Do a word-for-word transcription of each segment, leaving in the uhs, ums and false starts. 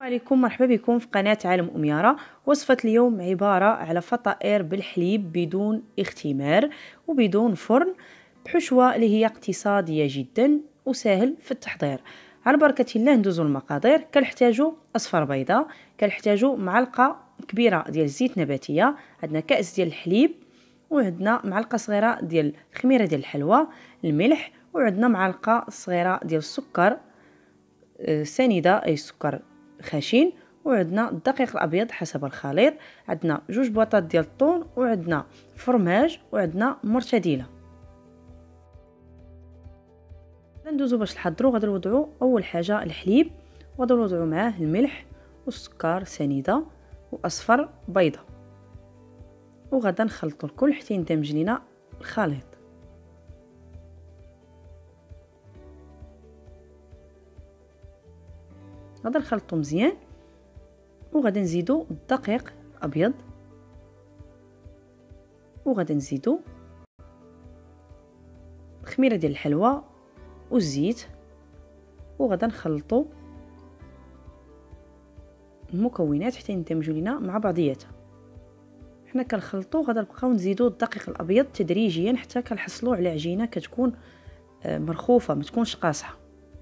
عليكم، مرحبا بكم في قناة عالم أميرة. وصفة اليوم عبارة على فطائر بالحليب بدون اختمار وبدون فرن، بحشوة اللي هي اقتصادية جدا وسهل في التحضير. على بركة الله ندوزو المقادير. كنحتاجو أصفر بيضة، كنحتاجو معلقة كبيرة ديال الزيت نباتية، عندنا كأس ديال الحليب، وعندنا معلقة صغيرة ديال الخميرة ديال الحلوى، الملح، وعندنا معلقة صغيرة ديال السكر سنيدة أي سكر خشن، وعندنا الدقيق الابيض حسب الخليط، عندنا جوج بواطات ديال الطون، وعندنا فرماج، وعندنا مرتديله. ندوزو باش نحضروا. غادي نوضعوا اول حاجه الحليب، وغادي نوضعوا معاه الملح والسكر سنيده واصفر بيضه، وغادا نخلطوا الكل حتى يندمج لينا الخليط. غادي نخلطو مزيان، وغادي نزيدو الدقيق الابيض، وغادي نزيدو الخميره ديال الحلوى والزيت، وغادي نخلطو المكونات حتى يندمجوا لينا مع بعضياتها. حنا كنخلطو، غادي نبقاو نزيدو الدقيق الابيض تدريجيا حتى كنحصلوا على عجينه كتكون مرخوفه، ما تكونش قاصحه.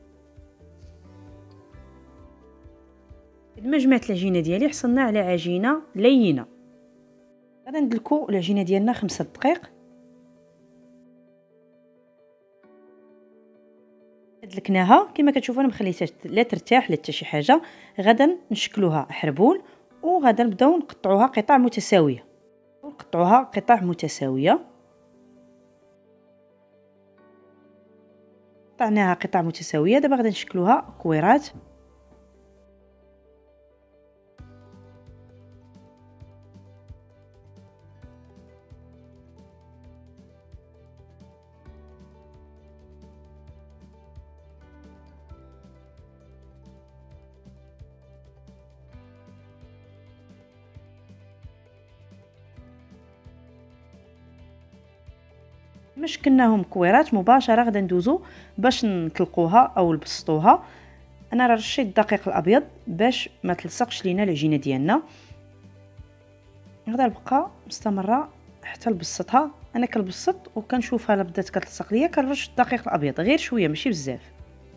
ما جمعت العجينه ديالي، حصلنا على عجينه لينه. غادي ندلكو العجينه ديالنا خمسة دقائق. دلكناها كما كتشوفوا، انا مخليتهاش لا ترتاح لا حتى شي حاجه. غادا نشكلوها حربول، وغادا نبداو نقطعوها قطع متساويه، نقطعوها قطع متساويه. قطعناها قطع متساويه. دابا غادا نشكلوها كويرات. ما شكلناهم كويرات مباشره غادا ندوزو باش نطلقوها او نبسطوها. انا راه رشيت الدقيق الابيض باش ما تلصقش لينا العجينه ديالنا. غادا نبقى مستمره حتى نبسطها. انا كنبسط وكنشوفها لا بدات كتلصق ليا، كنرش الدقيق الابيض غير شويه ماشي بزاف.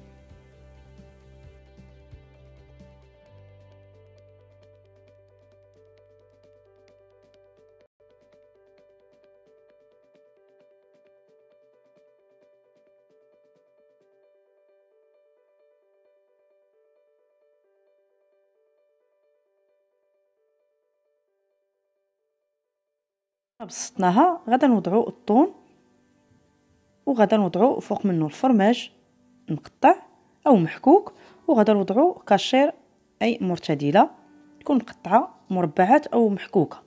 بسطناها. غادا نوضعوا الطون، وغادا نوضعوا فوق منه الفرماج مقطع او محكوك، وغادا نوضعوا كاشير اي مرتديله تكون مقطعه مربعات او محكوكه.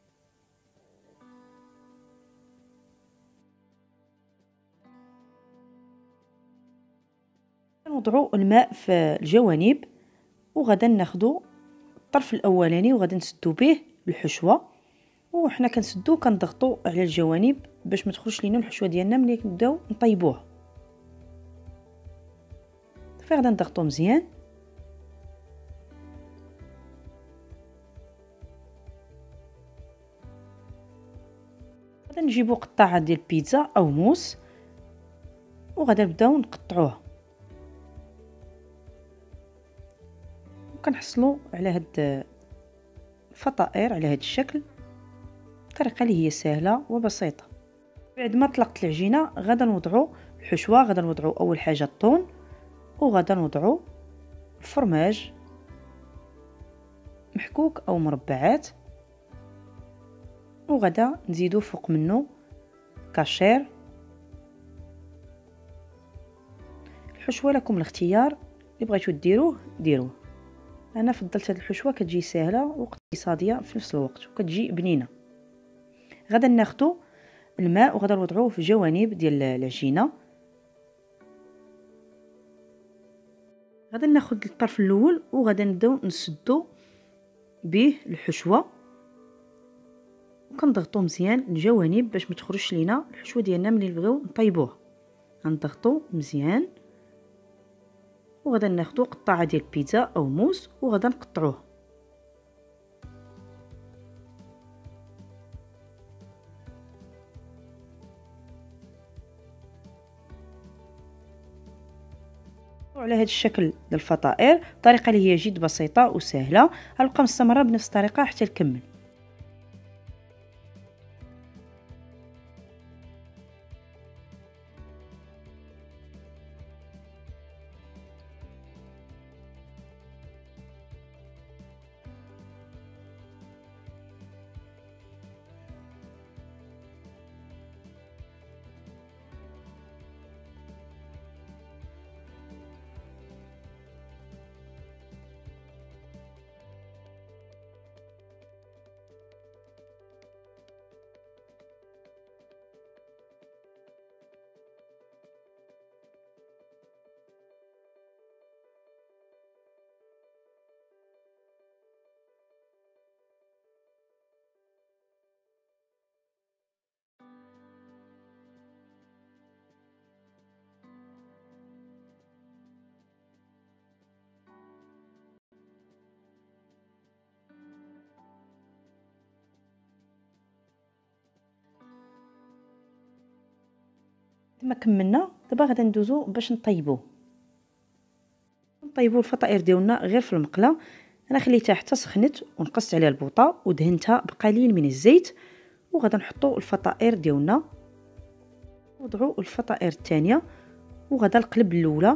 نوضعوا الماء في الجوانب، وغادا ناخذوا الطرف الاولاني وغادا نسدو به الحشوه، وحنا كنسدو كنضغطوا على الجوانب باش ما تخرجش لينا الحشوه ديالنا ملي نبداو نطيبوها. صافي غادا نضغطوا مزيان. غادا نجيبوا قطعه ديال البيتزا او موس، وغادا نبداو نقطعوها، وكنحصلوا على هاد الفطائر على هاد الشكل. الطريقه اللي هي سهله وبسيطه. بعد ما طلقت العجينه غادا نوضعوا الحشوه. غادا نوضعوا اول حاجه الطون، وغادا نوضعوا الفرماج محكوك او مربعات، وغادا نزيدو فوق منه كاشير. الحشوه لكم الاختيار، اللي بغيتو ديروه ديروه. انا فضلت هاد الحشوه، كتجي سهله واقتصاديه في نفس الوقت وكتجي بنينه. غادا ناخذوا الماء وغادا نوضعوه في جوانب ديال العجينه. غادا ناخذ الطرف الاول وغادا نبداو نسدو به الحشوه، وكنضغطو مزيان الجوانب باش ما تخرجش لينا الحشوه ديالنا ملي نبغيو نطيبوها. غنضغطو مزيان وغادا ناخدو قطعه ديال البيتزا او موس وغادا نقطعوه. على هذا الشكل ديال الفطائر بطريقه اللي هي جد بسيطه وسهله. غنبقى مستمره بنفس الطريقه حتى نكمل. كما كملنا دابا غادا ندوزو باش نطيبوه. نطيبوا الفطائر ديالنا غير في المقله. انا خليتها حتى سخنت ونقصت عليها البوطه ودهنتها بقليل من الزيت، وغادا نحطوا الفطائر ديالنا. نوضعوا الفطائر الثانيه وغادا نقلب الاولى،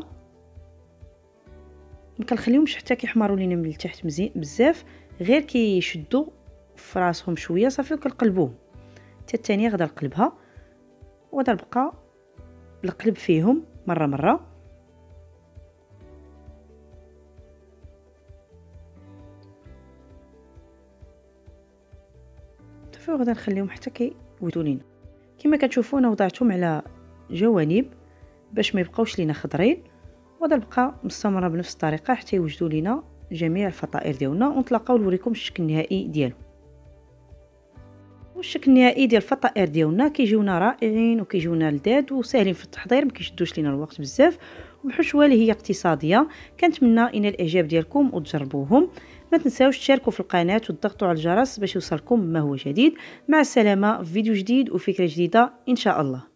ما كنخليهمش حتى كيحمروا لينا من التحت مزيان بزاف، غير كيشدوا في راسهم شويه صافي وكنقلبوهم. حتى الثانيه غادا نقلبها وغادا نبقى نقلب فيهم مره مره. صافي وغادا نخليهم حتى كيولوا لينا. كما كتشوفوا انا وضعتهم على جوانب باش ما يبقاوش لينا خضرين، وغادا نبقى مستمره بنفس الطريقه حتى يوجدوا لينا جميع الفطائر ديالنا، ونتلاقاو نوريكم الشكل النهائي ديالو. والشكل النهائي ديال الفطائر ديالنا كيجيونا رائعين وكيجيونا لذاذ وساهلين في التحضير، ما كيشدوش لينا الوقت بزاف، وبحشوه اللي هي اقتصاديه. كنتمنى ان الاعجاب ديالكم وتجربوهم. ما تنساوش تشاركوا في القناه وتضغطوا على الجرس باش يوصلكم ما هو جديد. مع السلامه في فيديو جديد وفكره جديده ان شاء الله.